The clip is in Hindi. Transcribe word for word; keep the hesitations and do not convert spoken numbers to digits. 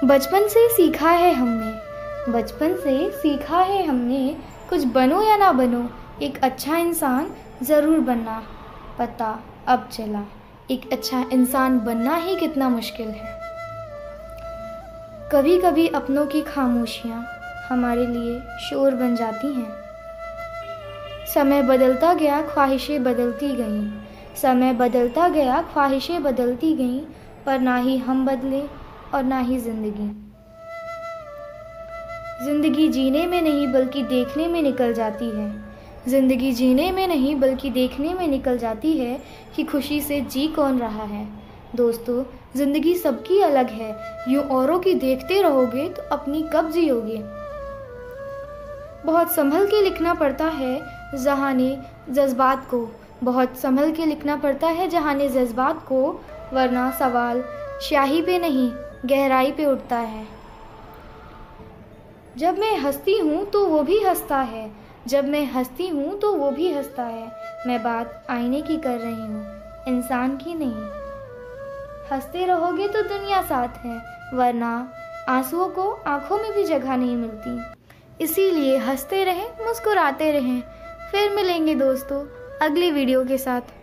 बचपन से सीखा है हमने बचपन से सीखा है हमने कुछ बनो या ना बनो, एक अच्छा इंसान ज़रूर बनना पता अब चला। एक अच्छा इंसान बनना ही कितना मुश्किल है। कभी कभी अपनों की खामोशियाँ हमारे लिए शोर बन जाती हैं। समय बदलता गया, ख्वाहिशें बदलती गईं। समय बदलता गया, ख्वाहिशें बदलती गईं, पर ना ही हम बदले और ना ही ज़िंदगी। ज़िंदगी जीने में नहीं बल्कि देखने में निकल जाती है। ज़िंदगी जीने में नहीं बल्कि देखने में निकल जाती है कि खुशी से जी कौन रहा है। दोस्तों, ज़िंदगी सबकी अलग है। यूँ औरों की देखते रहोगे तो अपनी कब जियोगे। बहुत संभल के लिखना पड़ता है जहाने जज्बात को बहुत संभल के लिखना पड़ता है जहाने जज्बात को, वरना सवाल स्याही पे नहीं गहराई पे उठता है। जब मैं हंसती हूँ तो वो भी हंसता है जब मैं हंसती हूँ तो वो भी हंसता है। मैं बात आईने की कर रही हूँ, इंसान की नहीं। हंसते रहोगे तो दुनिया साथ है, वरना आंसुओं को आंखों में भी जगह नहीं मिलती। इसीलिए हंसते रहें, मुस्कुराते रहें। फिर मिलेंगे दोस्तों अगली वीडियो के साथ।